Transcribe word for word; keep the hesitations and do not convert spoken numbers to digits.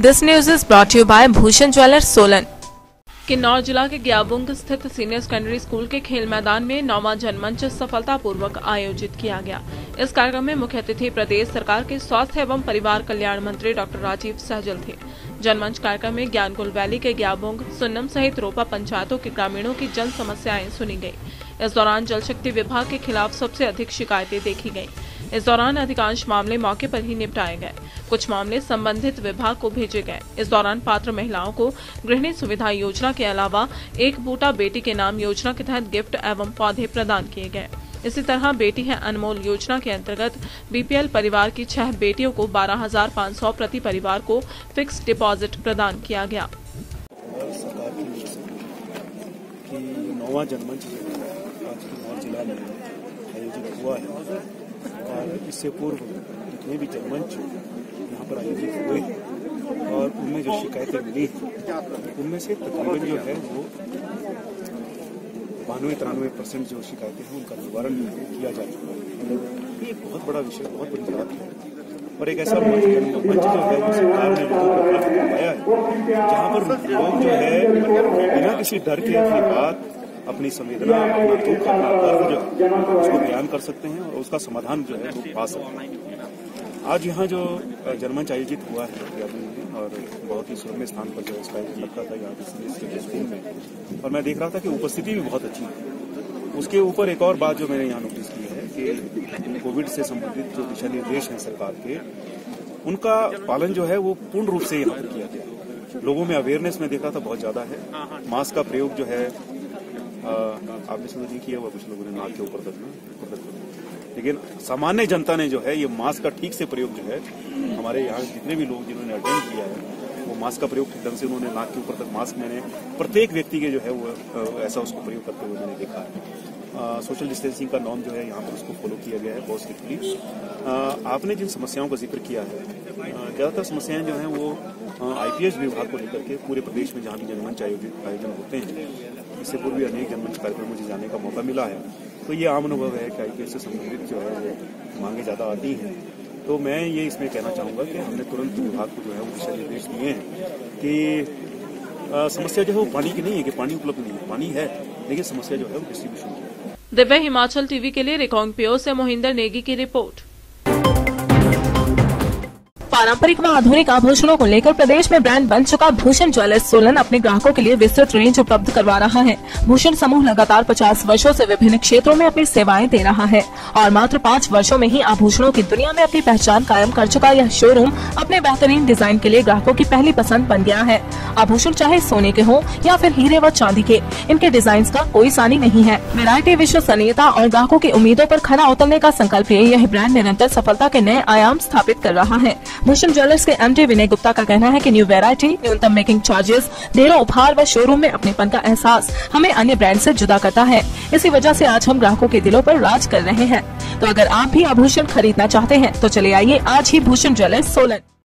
This news is brought to you by Bhushan Jewellers, Solan। Kinnaur जिला के ग्याबुंग स्थित senior secondary school के खेल मैदान में नौवां जनमंच सफलतापूर्वक आयोजित किया गया। इस कार्यक्रम में मुख्य अतिथि प्रदेश सरकार के स्वास्थ्य एवं परिवार कल्याण मंत्री डॉक्टर राजीव सहजल थे। जनमंच कार्यक्रम में ज्ञानकुल वैली के ग्याबुंग, सुन्नम सहित रोपा पंचायतों के ग्रामीणों की जन समस्याएं सुनी गयी। इस दौरान जल शक्ति विभाग के खिलाफ सबसे अधिक शिकायतें देखी गयी। इस दौरान अधिकांश मामले मौके पर ही निपटाए गए, कुछ मामले संबंधित विभाग को भेजे गए। इस दौरान पात्र महिलाओं को गृहिणी सुविधा योजना के अलावा एक बूटा बेटी के नाम योजना के तहत गिफ्ट एवं पौधे प्रदान किए गए। इसी तरह बेटी है अनमोल योजना के अंतर्गत बीपीएल परिवार की छह बेटियों को बारह हजार पाँच सौ प्रति परिवार को फिक्स डिपॉजिट प्रदान किया गया। सरकार की नौवां जनमंच आज किन्नौर जिला में आयोजित हुआ है और इससे पूर्व जितने भी जनमंच यहाँ पर आयोजित हुए और उनमें जो शिकायतें मिली उनमें से तकरीबन जो है वो बानवे तिरानवे परसेंट जो शिकायतें हैं उनका निवारण किया जा चुका है। ये एक बहुत बड़ा विषय, बहुत बड़ी बात है और एक ऐसा मंच जो है वो सरकार ने लोगों को उपलब्ध करवाया है जहाँ पर लोग जो है बिना किसी डर के अपनी बात, अपनी संवेदना, अपना दुख, अपना दर्द जो है उसको बयान कर सकते हैं और उसका समाधान जो है वो पा सकते हैं। आज यहाँ जो जनमंच आयोजित हुआ है और बहुत ही सुरम्य स्थान पर जो इसका आयोजन लगता था यहाँ के स्कूल में, और मैं देख रहा था कि उपस्थिति भी बहुत अच्छी है। उसके ऊपर एक और बात जो मैंने यहाँ नोटिस की है कि कोविड से संबंधित जो दिशा निर्देश हैं सरकार के, उनका पालन जो है वो पूर्ण रूप से यहाँ पर किया गया। लोगों में अवेयरनेस में देखा था बहुत ज्यादा है। मास्क का प्रयोग जो है आपने समझ नहीं किया हुआ, कुछ लोगों ने नाक के ऊपर तक, लेकिन सामान्य जनता ने जो है ये मास्क का ठीक से प्रयोग जो है, हमारे यहाँ जितने भी लोग जिन्होंने अटेंड किया है वो मास्क का प्रयोग ठीक ढंग से उन्होंने नाक के ऊपर तक मास्क, मैंने प्रत्येक व्यक्ति के जो है वो ऐसा उसको प्रयोग करते हुए मैंने देखा है। सोशल डिस्टेंसिंग का नॉर्म जो है यहाँ पर उसको फॉलो किया गया है बहुत स्ट्रिक्टली। आपने जिन समस्याओं का जिक्र किया है, ज्यादातर समस्याएं जो हैं वो आईपीएस विभाग को लेकर के पूरे प्रदेश में जहाँ भी जनमंच आयोजित आयोजन होते हैं, इससे पूर्व भी अनेक जनमंच कार्यक्रम मुझे जाने का मौका मिला है, तो ये आम अनुभव है कि आईपीएस से संबंधित जो है वो मांगे ज्यादा आती हैं। तो मैं ये इसमें कहना चाहूंगा कि हमने तुरंत विभाग को जो है वो दिशा निर्देश दिए हैं कि आ, समस्या जो है वो पानी की नहीं है कि पानी उपलब्ध नहीं है, पानी है लेकिन समस्या जो है वो डिस्ट्रीब्यूशन की है। दिव्य हिमाचल टीवी के लिए रिकांगपिओ से मोहिंदर नेगी की रिपोर्ट। पारंपरिक व आधुनिक आभूषणों को लेकर प्रदेश में ब्रांड बन चुका भूषण ज्वेलर्स सोलन अपने ग्राहकों के लिए विस्तृत रेंज उपलब्ध करवा रहा है। भूषण समूह लगातार पचास वर्षों से विभिन्न क्षेत्रों में अपनी सेवाएं दे रहा है और मात्र पाँच वर्षों में ही आभूषणों की दुनिया में अपनी पहचान कायम कर चुका यह शोरूम अपने बेहतरीन डिजाइन के लिए ग्राहकों की पहली पसंद बन गया है। आभूषण चाहे सोने के हो या फिर हीरे व चांदी के, इनके डिजाइन का कोई सानी नहीं है। वैरायटी, विश्वसनीयता और ग्राहकों की उम्मीदों पर खरा उतरने का संकल्प लिए यह ब्रांड निरंतर सफलता के नए आयाम स्थापित कर रहा है। भूषण ज्वेलर्स के एमडी विनय गुप्ता का कहना है कि न्यू वैरायटी, न्यूनतम मेकिंग चार्जेस, ढेरों उपहार व शोरूम में अपनेपन का एहसास हमें अन्य ब्रांड से जुदा करता है। इसी वजह से आज हम ग्राहकों के दिलों पर राज कर रहे हैं। तो अगर आप भी आभूषण खरीदना चाहते हैं तो चले आइए आज ही भूषण ज्वेलर्स सोलन।